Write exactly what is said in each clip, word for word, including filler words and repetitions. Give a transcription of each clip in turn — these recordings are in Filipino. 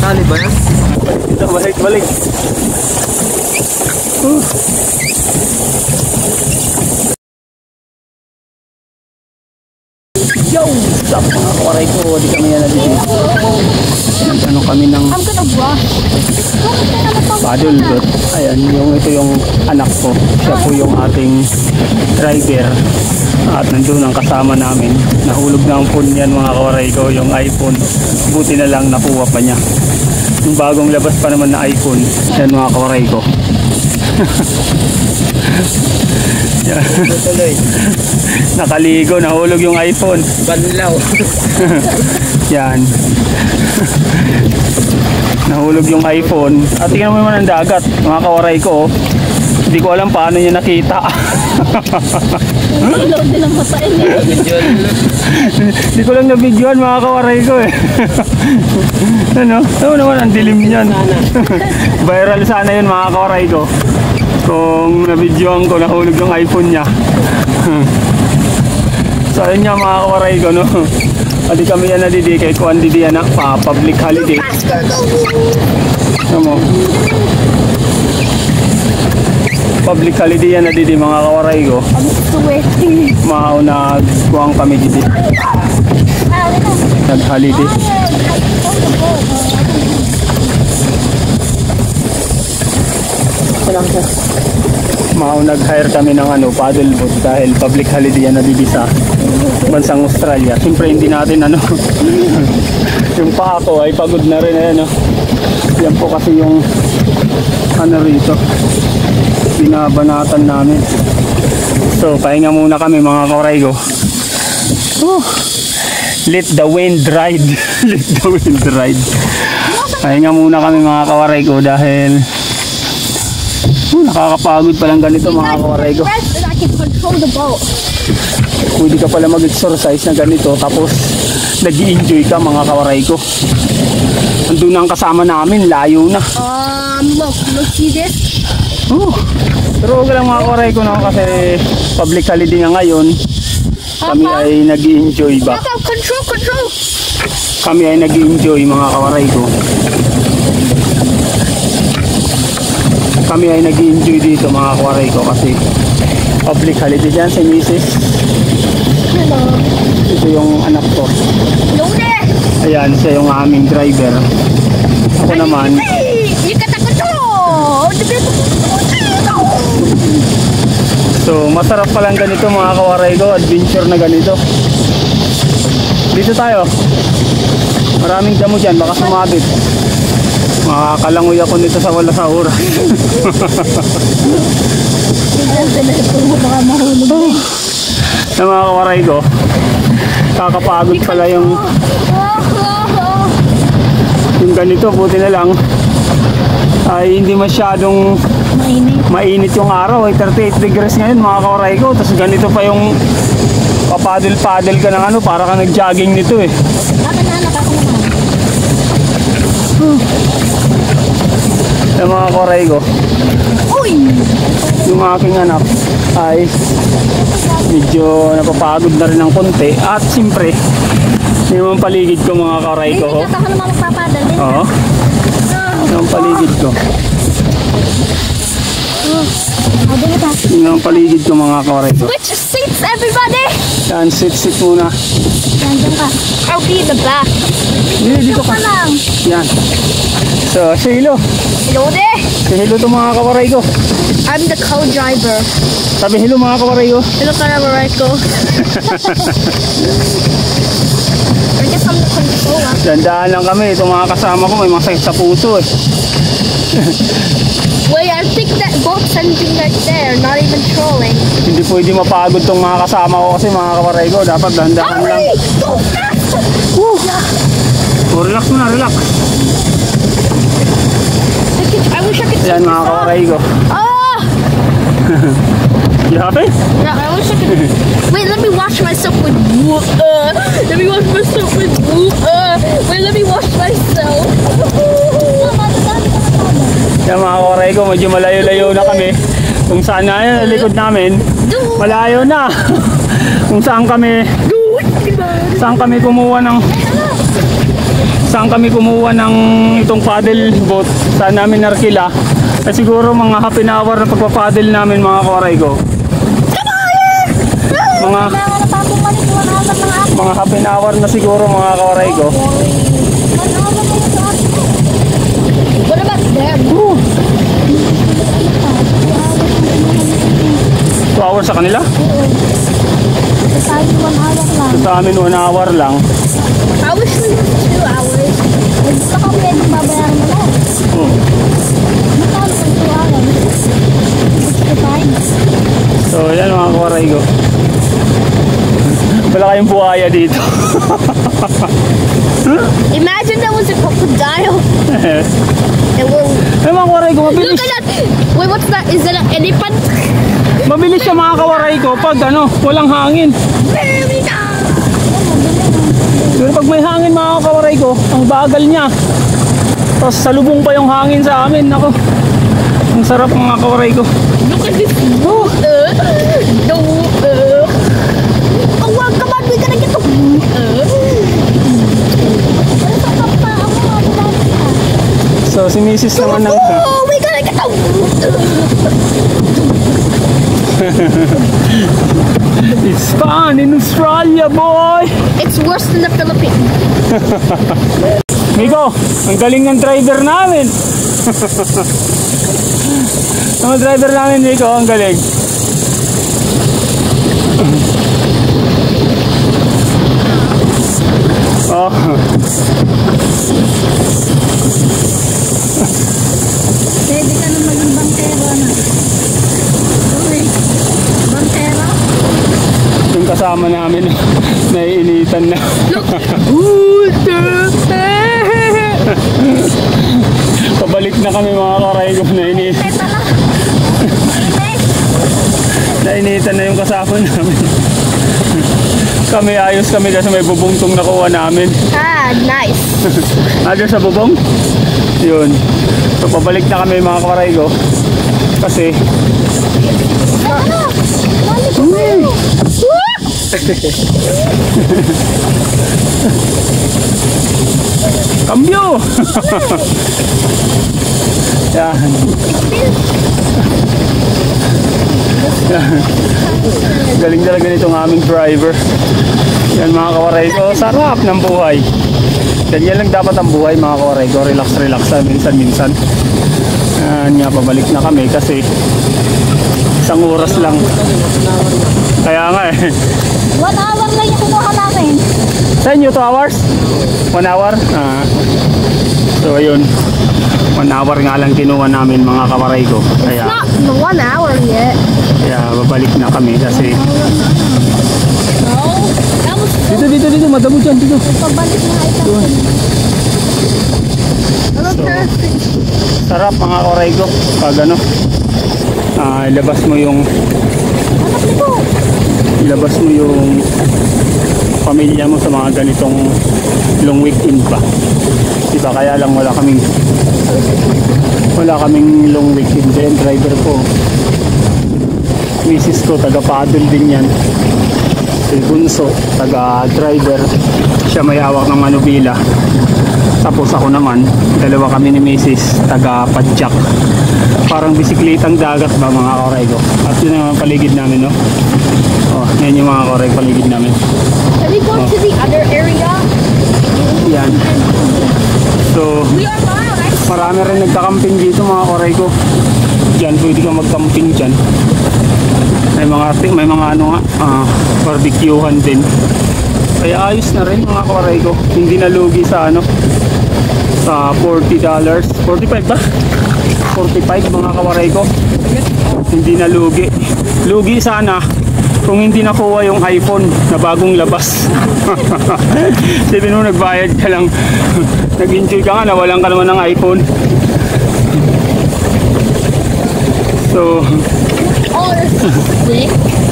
Tali ba yan? Ito, balik, balik. Uh. Yo! What's up mga kawaray ko? Di kami yan natin. Ano kami ng paddle boat. Ayan, yung, ito yung anak ko. Siya po yung ating driver. At nandun ang kasama namin. Nahulog na ang phone yan mga kawaray ko. Yung iPhone. Buti na lang nakuha pa niya. Yung bagong labas pa naman na iPhone. Yan mga kawaray ko. Nakaligo, nahulog yung iPhone. Banlaw. Yan. Nahulog yung iPhone. At tingnan mo naman ang dagat, mga kawaray ko. Hindi ko alam paano niya nakita. Hindi ko lang na-videoan mga kawaray ko eh. Ano? Ano naman ang dilim niyan. Viral sana yun mga kawaray ko. Kung na-videoan ko, nahulog yung iPhone niya. So ayun nga mga kawaray ko, no? Adi kami yan nadidi kay Kuan Didi yan pa public holiday. Ano mo? Public holiday yan nadidi mga kawaray ko. Mauna kuwang kami didi. Nag-holiday. Mau nag-hire kami ng ano, paddle boat dahil public holiday yan nadidi sa bansang Australia. Siyempre hindi natin ano yung paa ko ay pagod na rin ayan, no? Yan po kasi yung ano rito binabanatan namin. So pahinga muna kami mga kawaray ko. uh, Let the wind ride. Let the wind ride. Pahinga muna kami mga kawaray ko dahil Uh, nakakapagod palang ganito mga kawaray ko. Pwede ka pala mag-exercise na ganito tapos nag-i-enjoy ka mga kawaray ko. Andun ang kasama namin, layo na. Um, look, look, see this? Uh, pero huwag lang mga kawaray ko na kasi public holiday nga ngayon. Kami ay nag-i-enjoy ba? Control, control! Kami ay nag-i-enjoy mga kawaray ko. Kami ay nag-i-enjoy dito mga kawaray ko kasi public holiday dyan si missus. Hello. Ito yung anak ko. Hello there! Ayan, siya yung aming driver. Ako naman. Hey! You got the control! So, masarap palang ganito mga kawaray ko. Adventure na ganito. Dito tayo. Maraming damo dyan, baka sumabit. Makakalangoy ako nito sa wala sa oras. Na mga kawaray ko, kakapagod pala yung yung ganito. Buti na lang ay hindi masyadong mainit, mainit yung araw. Ay thirty-eight degrees ngayon mga kawaray ko. Tapos ganito pa yung papadel-padel ka ng ano, para ka nag-jogging nito eh. Yung mga kawaray ko, yung aking anak ay medyo napapagod na rin ng konti. At siyempre yung paligid ko mga kawaray ko, oh. Oo, yung paligid ko, yung paligid ko mga kawaray ko. Which seats, everybody? Yan, sit sit muna. I'll be in the back. Dito, dito ka. Yan. So, say hello. Hello there. Say hello to mga kawaray ko. I'm the co-driver. Sabi hello mga kawaray ko. Hello kawaray ko. I guess I'm the controller. Dandaan lang kami. Itong mga kasama ko may masakit sa puso eh. Wait, I think that boat's ending right there, not even trolling. Hindi pwede mapagod tong mga kasama ko kasi mga kawaray ko. Dapat dandaan lang. Go faster! Woo! Oh, relax mo na, relax. I wish I could Yan mga kawaray ko. Oh! You happy? Yeah, I wish I could. Wait, let me wash myself with uh, let me wash myself with uh, wait, let me wash myself. Yan mga kawaray ko, medyo malayo-layo na kami. Kung saan na yun, likod namin, malayo na. Kung saan kami, saan kami kumuha ng, saan kami kumuha ng itong paddle boat, saan namin narkila. Eh, siguro mga half an hour na pagpapaddle namin mga kawaray ko. Mga mga half an hour na siguro mga kawaray ko. What about them? Woo! two hours sa kanila? Sa akin, one hour lang. Sa amin one hour lang. I wish we were two hours. Gusto ko pwede babayaran mo lahat. Oh. Magkano pag two hours? sixty-five. So yan mga kawaray ko. Wala kayong buhaya dito. Imagine that was a crocodile. It will. Eh mga kawaray ko, Look mabilis. at that. Wait, what's that? Is that an elephant? Mabilis siya mga kawaray ko pag ano, walang hangin. Very nice. Pero pag may hangin mga kawaray ko, ang bagal niya. Tapos salubong pa yung hangin sa amin. Ako, ang sarap mga kawaray ko. Look at this. Uh, no. Uh. Oh, wow, come on. We're gonna get the. Uh. Pero sa kappa, ako mabulat ka. So si Missus naman ng... Oh, we're gonna get the. It's fun in Australia, boy! It's worse than the Philippines. Miko, ang galing ng driver namin. Ang driver namin, Miko, ang galing. Oh. Pwede ka na maging bangkero na. Uy, bangkero? Yung kasama namin, naiinitan na. Pabalik na kami mga karay ko, nainitan. Teta lang. Nainitan na yung kasama namin. Kami ayos kami kasi may bubungtong nakuha namin. Ah, nice. Nandiyan sa bubong? Yun. So pabalik na kami mga karay ko. Kasi Ano? Mali ko kayo. Cambio! Yan. Yan. Galing talaga nitong aming driver. Yan mga kawaray ko, sarap ng buhay. Ganyan lang dapat ang buhay mga kawaray ko. Relax, relax na minsan-minsan. Yan nga, pabalik na kami kasi isang oras lang. Kaya nga eh. One hour lang yung kinuha namin. Sa inyo, two hours? One hour? Ah. So, ayun. One hour nga lang kinuha namin mga kawaray ko. Kaya, Not the one hour yet. kaya babalik na kami kasi... No, that was. Dito, dito, dito. Madamo dyan, dito. Pabalik na ito. So, Sarap mga kawaray ko. Pag ano, ah, ilabas mo yung... Anak nito. Ilabas mo yung pamilya mo sa mga ganitong long weekend pa. Diba? Kaya lang wala kaming wala kaming long weekend. Kaya yung driver ko, misis ko, taga-paddle din yan. Si Bunso, taga-driver. Siya may hawak ng manubila. Tapos ako naman, dalawa kami ni misis, taga-padjak. Parang bisiklitang dagat ba mga karay ko. At yun ang paligid namin, no? Oh, yan yung mga karay paligid namin. can we go to the other area? Yan. So, We are live. I marami rin nagkakamping dito mga karay ko. Diyan, pwede ka magkamping dyan. May mga, may mga ano nga, ah, barbecuehan din. Kaya ayos na rin mga karay ko. Hindi na lugi sa ano, sa forty dollars. forty-five ba? forty-five mga kawaray ko. Hindi na lugi. Lugi sana kung hindi nakuha yung iPhone na bagong labas. Sabi mo nagbayad ka lang. Nag-enjoy ka nga, nawalan ka naman ng iPhone. So, oh, this is sick.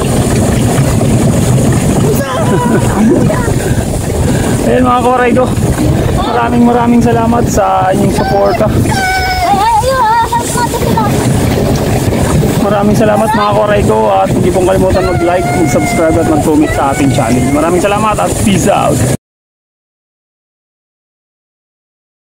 ayun mga kawaray ko. Maraming maraming salamat sa inyong suporta. Ay, ay, ayun. Ah, saan natin sila? Maraming salamat mga kawaray ko at hindi pong kalimutan mag-like, mag-subscribe at mag-comment sa ating channel. Maraming salamat at peace out!